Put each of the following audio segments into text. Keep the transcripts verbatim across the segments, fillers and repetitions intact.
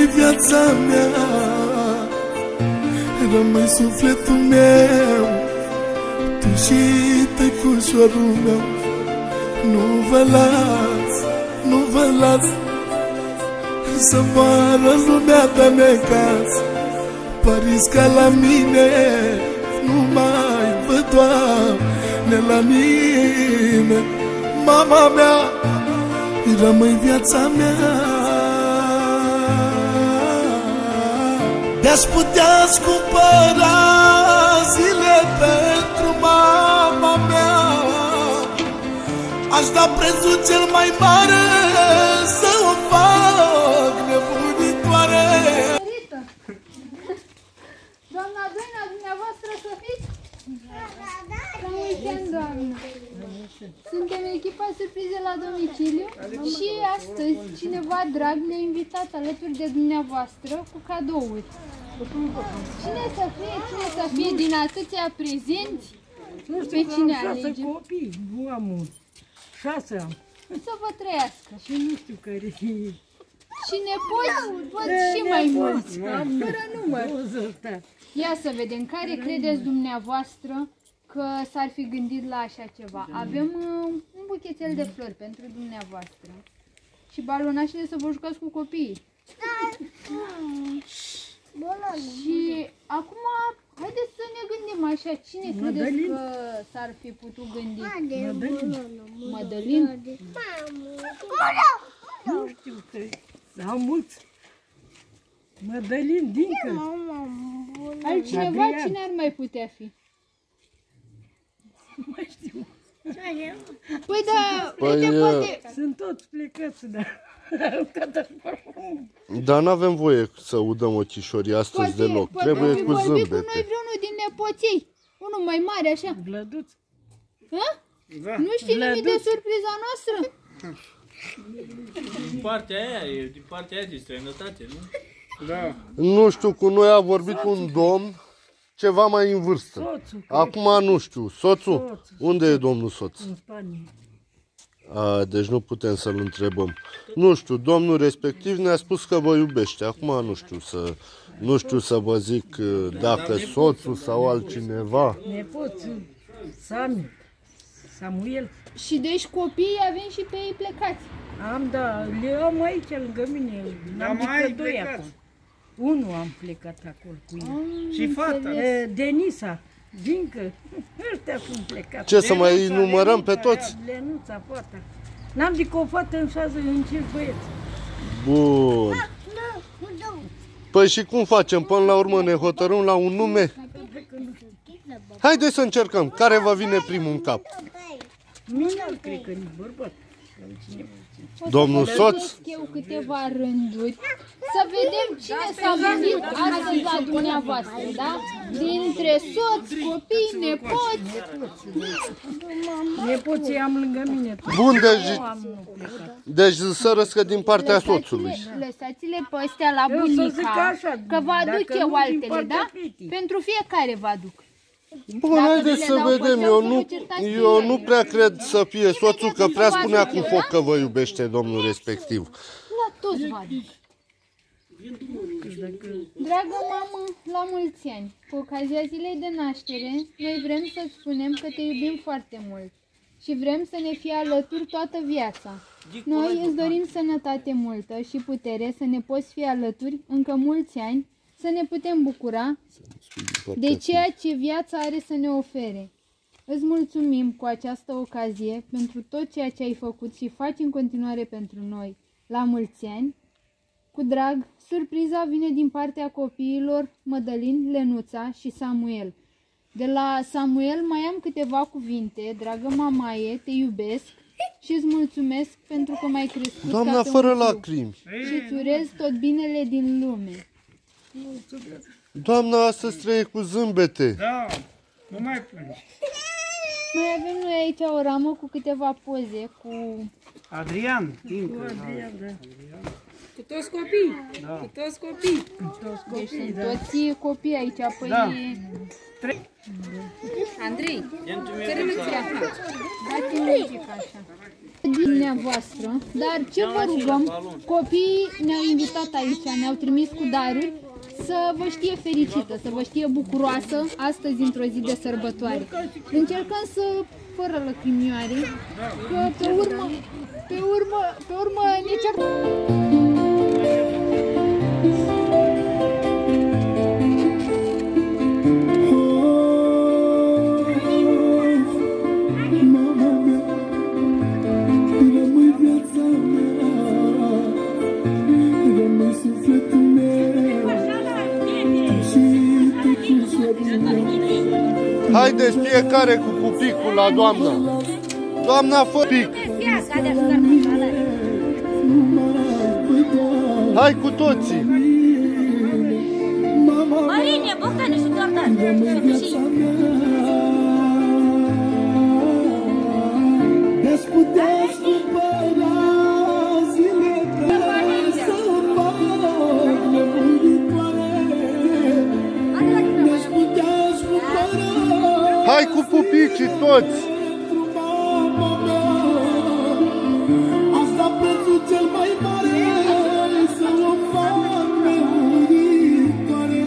rămâi viața mea, rămâi sufletul meu, tu și tăcușorul meu. Nu vă las, nu vă las să moară lumea de necaz. Părinți ca la mine nu mai văd, Doamne, la mine. Mama mea, rămâi viața mea. De-aș putea scumpăra zile pentru mama mea, aș da prețul cel mai mare să o fac nebunitoare. Doamna Doina, dumneavoastră să fiți? La mulți ani, doamnă! Suntem echipa surprize la domiciliu și astăzi cineva drag ne-a invitat alături de dumneavoastră cu cadouri. Cine să fie, cine să fie din atâția prezenți? Nu știu, pe cine am șase alegem? copii, nu am un. Șase am. Să vă trăiască. Și nu știu care e. Și nepoți, văd și mai mulți, fără număr. Ia să vedem, care credeți dumneavoastră că s-ar fi gândit la așa ceva? Avem uh, un buchetel de flori pentru dumneavoastră și balonașele să vă jucați cu copiii. Și acum, haideți să ne gândim așa, cine credeți că s-ar fi putut gândi? Mădălin? Nu știu că am mulți. Mădălin, Dincă. Altcineva, cine ar mai putea fi? Nu mai știu. Păi da, Păi, uite, poate... Sunt toți plecați, dar... Dar n-avem voie să udăm ochișorii astăzi Poate, deloc. poate Trebuie fi cu vorbit cu noi zâmbete. vreunul din nepoții. Unul mai mare, așa. Glăduț. Ha? Da. Nu știi nimic de surpriza noastră? Din partea aia, e din partea aia de străinătate, nu? Da. Nu știu, cu noi a vorbit un domn ceva mai în vârstă. Soțul. Acum nu știu. Soțul? Soțul. Unde e domnul soț? În Spania. A, deci nu putem să-l întrebăm. Nu știu, domnul respectiv ne-a spus că vă iubește. Acum nu știu să, nu știu să vă zic dacă soțul sau altcineva. Nepoți, Sami, Samuel. Și deci copiii avem și pe ei plecați. Am, da, le am aici lângă mine. Am mai decât doi plecați. acum. Unul am plecat acolo cu el. Și fata. E, Denisa, Dincă, ăștia sunt plecați. Ce să mai numărăm pe toți? Lenuța, fata. N-am decât o fată în șase, în cinci băieți. Bun. Păi și cum facem? Până la urmă ne hotărâm la un nume? Haideți să încercăm. Care vă vine primul în cap? Mine, cred că nici bărbat. Domnul soț? Eu câteva rânduri să vedem cine s-a gândit astăzi la dumneavoastră, da? Dintre soți, copii, nepoți. Nepoții am lângă mine. Bun, deci, deci să răscă din partea soțului. Lăsați-le pe astea la Eu să zic bunica, așa, că vă aduc dacă eu nu din altele, partea da? fetii. Pentru fiecare vă aduc. Bun, Dacă haideți vi să le dau vedem. pe Eu geam, să nu, vă certați pe eu ele. nu prea cred să fie soțul, că prea spunea cu foc că vă iubește domnul respectiv. La toți vă aduc. Dragă mamă, la mulți ani, cu ocazia zilei de naștere, noi vrem să-ți spunem că te iubim foarte mult și vrem să ne fii alături toată viața. Noi îți dorim sănătate multă și putere să ne poți fi alături încă mulți ani, să ne putem bucura de ceea ce viața are să ne ofere. Îți mulțumim cu această ocazie pentru tot ceea ce ai făcut și faci în continuare pentru noi. La mulți ani! Cu drag, surpriza vine din partea copiilor Mădălin, Lenuța și Samuel. De la Samuel mai am câteva cuvinte. Dragă mamaie, te iubesc și îți mulțumesc pentru că m-ai crescut Doamna, ca pe fără un fiu. lacrimi. Și îți urez tot binele din lume. Doamna, astăzi trăie cu zâmbete. Da, nu mai plângi. Mai avem noi aici o ramă cu câteva poze, cu... Adrian, Dincă. Adrian, da. Cu toți copii. Da. Cu toți copii. Cu toți Deci copii, sunt da. toți copii aici, păi... Da. Andrei, Ia-mi tu mie țărâmă-ți viața. ea. Dați-mi muzica așa. Dumneavoastră, dar ce vă rugăm, copiii ne-au invitat aici, ne-au trimis cu daruri, să vă știe fericită, să vă știe bucuroasă astăzi într-o zi de sărbătoare. Încercăm să, fără lăcrimioare, că pe urmă, pe urmă, pe urmă ne ceartă. Haideți fiecare cu pupicul la doamna. Doamna, fă pic. Hai cu toții. Marine, Bogdane și Dordan. Hai cu pupicii toți! Asta prețul cel mai mare, să o fac nemuritoare.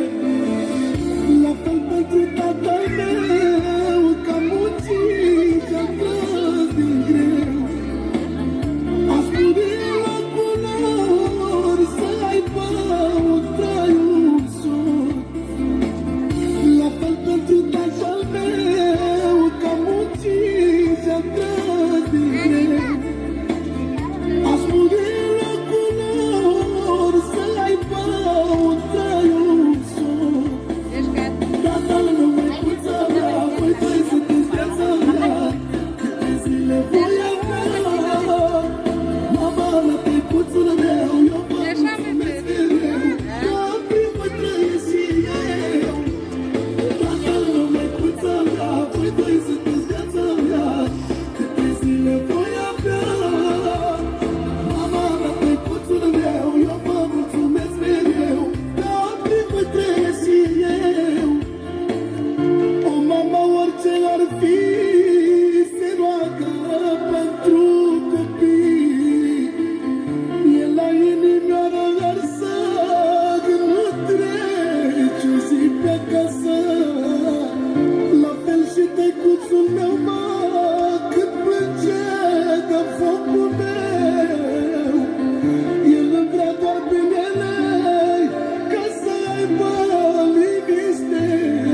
La fel pentru tatăl meu, că muncit și-a tras din greu. Aș muri la culori, să aibă un trai ușor. La fel pentru tatăl meu, că muncit și-a tras din greu. Aș muri la culori, să aibă un trai ușor. Tatăl meu, măicuța mea, voi doi sunteți viața mea. Câte zile voi avea, mama mea, tăicuțul meu, eu vă mulțumesc mereu. Că primul trăiesc și eu. Tatăl meu, măicuța mea, voi doi sunteți viața mea. Câte zile voi avea, mama mea, tăicuțul meu, eu vă mulțumesc mereu. Că primul trăiesc și eu. O mama, orice ar fi, se roagă pentru copii. E la inimioară arsă, nu treci o zi pe acasă. La fel și tăicuțul meu, mă, cât plânge de focul meu. El îmi vrea doar binele, ca să aibă liniște.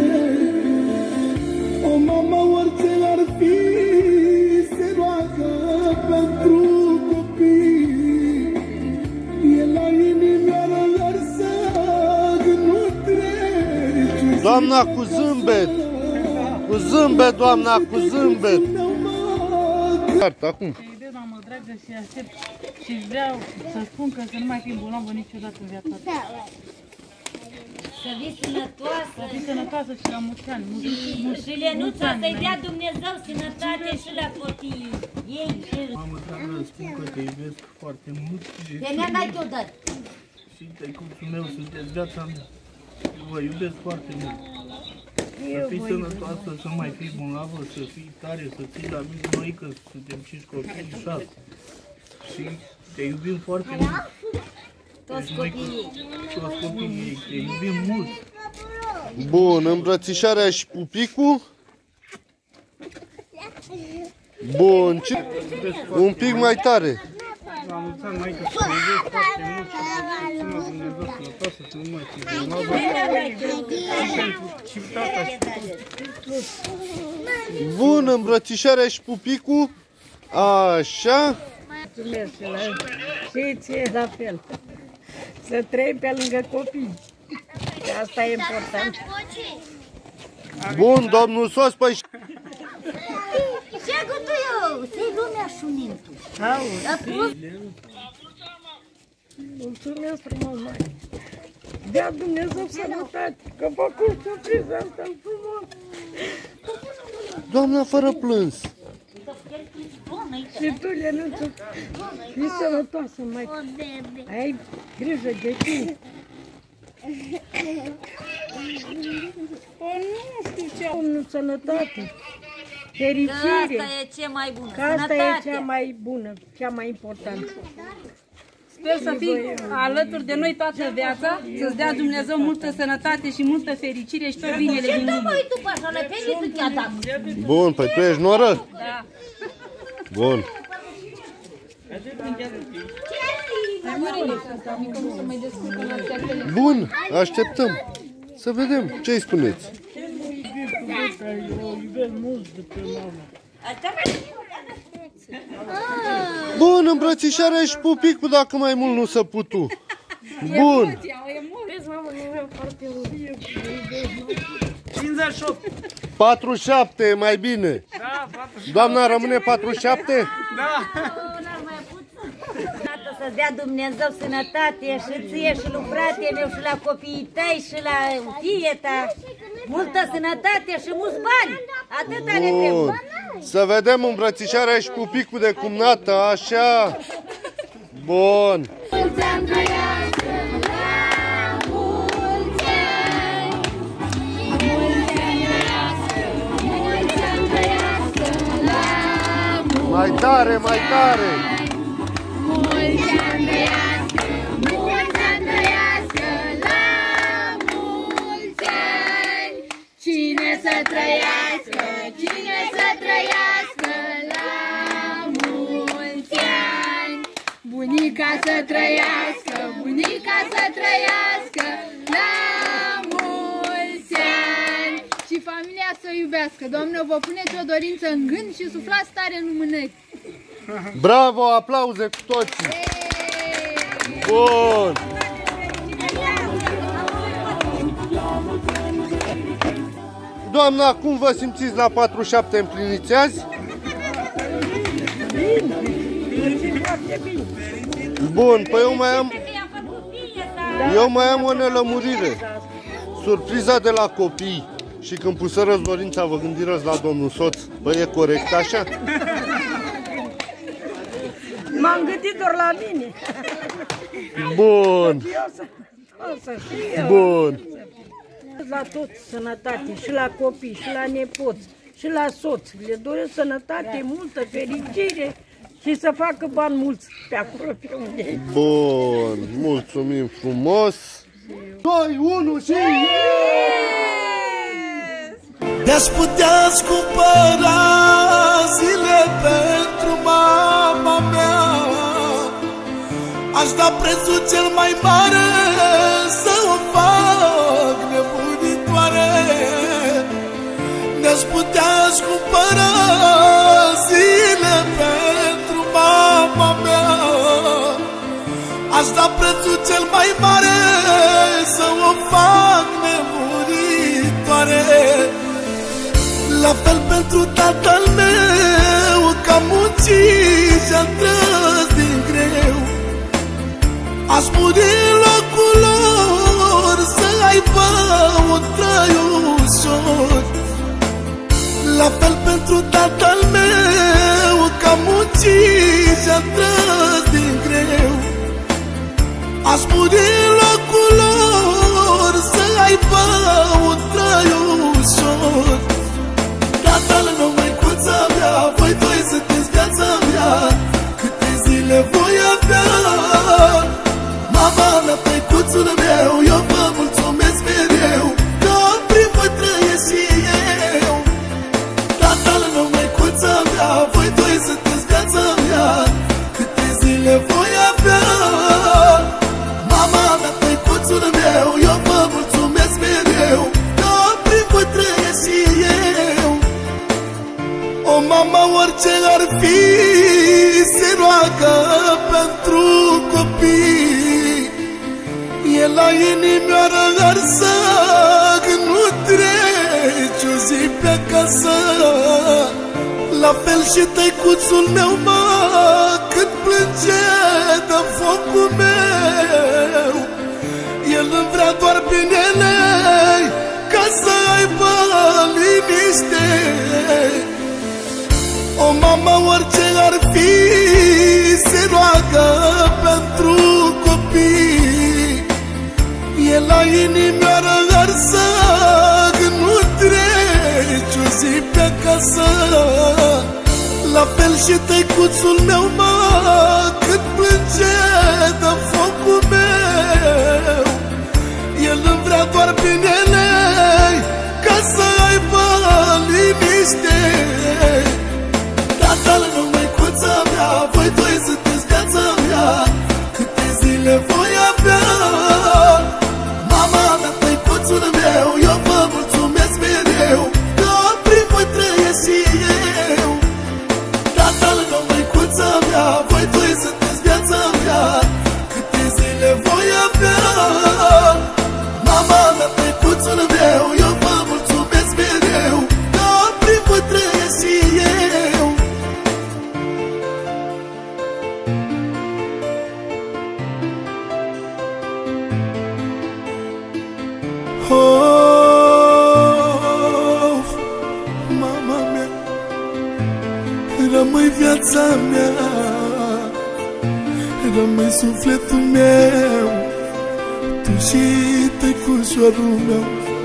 O mama, orice ar fi, se roagă pentru copii. E la inimioară arsă, nu treci. Doamna cu zâmbet. Cu zâmbet, doamna, cu zâmbet. Iartă, acum. Te iubesc, mamă dragă, și aștept și vreau să spun că să nu mai fii bolnavă niciodată în viața ta. Să fii sănătoasă. Să fii sănătoasă și la mulți ani. Și Lenuța, să-i dea Dumnezeu sănătate și la copiii ei. Mamă dragă, spun că te iubesc foarte mult și, Te ne dai tu dări. și tăicuțul meu sunteți viața mea. Vă iubesc foarte mult. Să fii sănătoasă, să mai fii bolnavă, să fii tare, să ții la mine noi, că suntem cinci copii, șase. Și te iubim foarte mult. Toți copiii. Toți copiii, te iubim mult. Bun, îmbrățișarea și pupicul. Bun, ce? Un pic mai tare. La mulți ani, maică, să te iubesc foarte mult și să țină Dumnezeu sănătoasă, să nu mai fii bolnavă. Și pentru și tata și Bun, îmbrățișarea și pupicul. Așa. Mulțumesc și la și ție la fel. Să trăim pe lângă copii. Și asta e important. Bun, domnul Sos, păi... Ce gâtul eu? Se-i lumea șunintul. Auzi. Mulțumesc frumos, mai. Dea Dumnezeu sănătate, că făcut surpriză asta frumos. Doamna, fără plâns. Și tu, Lenuțu, fii sănătoasă, mai. Ai grijă de tine. O, nu știu ce. Domnul, sănătate. fericire. Asta e cea mai bună, Că asta e sănătate. cea mai bună, cea mai importantă. Sper să fii alături de noi toată viața, să-ți dea Dumnezeu multă sănătate și multă fericire și tot binele din lume. Măi, tu așa, la fericit ți-a dat. Bun, păi tu ești noră? Da. Bun. Bun, așteptăm. Să vedem ce îi spuneți. Bun, îmbrățișarea și pupicul dacă mai mult nu se putu. Bun. cincizeci și opt. patruzeci și șapte e mai bine. Da, patruzeci și șapte. Doamna rămâne patruzeci și șapte? Da. Să-ți dea Dumnezeu sănătate și ție și lui frate meu și la copiii tăi și la fie ta. Multă sănătate și mulți bani. Atâta ne Bun. trebuie. Să vedem îmbrățișarea și pupicul de cumnată, așa. Bun. Mai tare, mai tare. Mulți ani trăiască, mulți ani trăiască, la mulți ani. Cine să trăiască, cine să trăiască, la mulți ani. Bunica să trăiască, bunica să trăiască, la mulți ani. Și familia să o iubească. Doamne, vă puneți o dorință în gând și suflați tare în lumânări. Bravo, aplauze cu toții. Bun. Doamna, cum vă simțiți la patruzeci și șapte împliniți azi? Bun, păi eu mai am, eu mai am o nelămurire. Surpriza de la copii și când pusărăți dorința, vă gândirăți la domnul soț, bă, e corect așa? M-am gândit doar la mine. Bun. Eu să, o să fiu. Bun. La tot sănătate, și la copii, și la nepoți, și la soț. Le doresc sănătate, multă fericire și să facă bani mulți pe acolo, pe unde e. Bun, mulțumim frumos. doi, unu și... De-aș putea cumpăra zile pentru mama mea, aș da prețul cel mai mare să o fac nebunitoare. De-aș putea cumpăra zile pentru mama mea, aș da prețul cel mai mare să o fac nebunitoare. La fel pentru tatăl meu, că a muncit și-a tras din greu, aș muri în locul lor să aibă un trai ușor. La fel pentru tatăl meu, că a muncit și-a tras din greu, aș muri în locul lor să aibă un trai ușor. Tatăl meu, măicuța mea, voi doi sunteți viața mea, câte zile voi avea. Mama mea, tăicuțul meu, eu vă mulțumesc mereu, că prin voi trăiesc și eu. Tatăl meu, măicuța mea, voi doi sunteți viața mea, câte zile voi avea. Mama mea, tăicuțul meu, eu vă mulțumesc mereu, că prin voi trăiesc și eu. O mama, orice ar fi, se roagă pentru copii. E la inimioară arsă, când nu treci o zi pe acasă. La fel și tăicuțul meu, mă, cât plânge de focul meu. El îmi vrea doar binele, ca să aibă liniște. O mamă, orice ar fi, se roagă pentru copii. E la inimioară arsă, când nu treci o zi pe acasă. și tăicuțul meu, mă, cât plânge de focul meu. El îmi vrea doar binele, ca să aibă liniște. Tatăl meu, măicuța mea, voi doi sunteți viața mea, câte zile voi avea. Mama mea, tăicuțul meu, eu vă mulțumesc mereu, că prin voi trăiesc și eu. Tatăl meu, măicuța mea, voi doi sunteți viața mea, câte zile voi avea. Mama mea, tăicuțul meu, eu vă mulțumesc mereu, că prin voi trăiesc și eu. Oh, mama mea, rămâi viața mea, rămâi sufletul meu, tu și tăicușorul meu.